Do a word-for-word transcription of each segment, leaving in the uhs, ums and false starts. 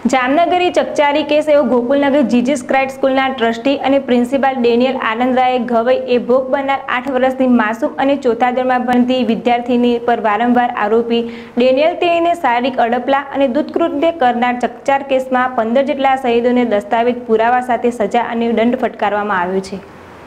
જામનગરી ચકચારી કેસ એવો Gokulnagar Jesus Christ સ્કૂલના ટ્રસ્ટી અને પ્રિન્સિપાલ ડેનિયલ આનંદરાય ઘવઈ એ ભોગ બનનાર આઠ વર્ષની માસૂમ અને ચોથા ધોરણમાં ભણતી વિદ્યાર્થીની પર વારંવાર આરોપી ડેનિયલ તેણીને શારીરિક અડપલા અને દુષ્કૃત્ય કરનાર ચકચાર કેસમાં પંદર જેટલા શહીદોને દસ્તાવેજ પુરાવા સાથે સજા અને દંડ ફટકારવામાં આવ્યો છે।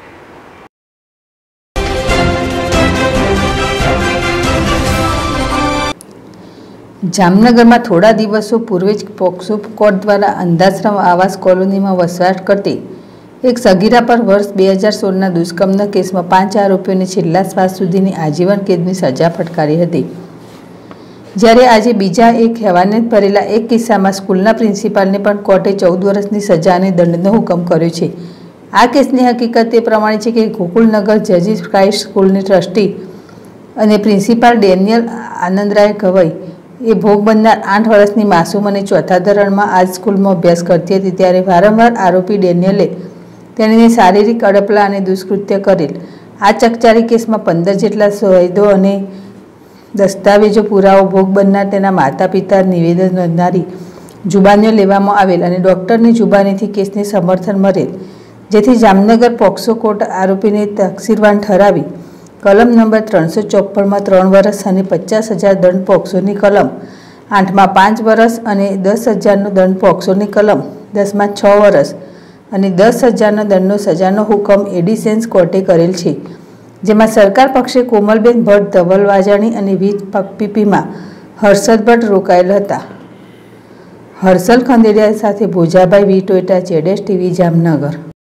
જામનગરમાં થોડા દિવસો પૂર્વે જ પોક્સો કોર્ટ દ્વારા અંધાશ્રમ આવાસ કોલોનીમાં વસવાટ કરતી એક સગીરા પર વર્ષ બે હજાર સોળના દુષ્કર્મના કેસમાં પાંચ આરોપીઓને છેલ્લા શ્વાસ સુધીની આજીવન કેદની સજા ફટકારી હતી। જ્યારે આજે બીજા એક હેવાનિયત ભરેલા એક કિસ્સામાં સ્કૂલના પ્રિન્સિપાલને પણ કોર્ટે ચૌદ વર્ષની સજા અને દંડનો હુકમ કર્યો છે। આ કેસની હકીકત એ પ્રમાણે છે કે ગોકુલનગર જીજીસ ક્રાઇસ્ટ સ્કૂલની ટ્રસ્ટી અને પ્રિન્સિપાલ ડેનિયલ આનંદરાય ઘવઈ એ ભોગ બનનાર આઠ વર્ષની માસૂમ અને ચોથા ધોરણમાં આ સ્કૂલમાં અભ્યાસ કરતી હતી ત્યારે વારંવાર આરોપી ડેનિયલે તેણીને શારીરિક અડપલા અને દુષ્કૃત્ય કરેલ। આ ચકચારી કેસમાં પંદર જેટલા શહીદો અને દસ્તાવેજો પુરાવો ભોગ બનનાર તેના માતા પિતા નિવેદન નોંધનારી જુબાનીઓ લેવામાં આવેલ અને ડૉક્ટરની જુબાનીથી કેસને સમર્થન મળેલ, જેથી જામનગર પોક્સો કોર્ટ આરોપીને તકસીરવાન ઠરાવી કલમ નંબર ત્રણસો ચોપનમાં ત્રણ વર્ષ અને પચાસ હજાર દંડ પોક્સોની કલમ આઠમાં પાંચ વર્ષ અને દસ હજારનો દંડ પોક્સોની કલમ દસમાં છ વર્ષ અને દસ હજારનો દંડનો સજાનો હુકમ એડિશન્સ કોર્ટે કરેલ છે, જેમાં સરકાર પક્ષે કોમલબેન ભટ્ટ ધવલ વાજાણી અને વીજ પીપીમાં હર્ષદ ભટ્ટ રોકાયેલ હતા। હર્ષલ ખંડેરિયા સાથે ભોજાભાઈ વી ટોયટા જેડેશ ટીવી જામનગર।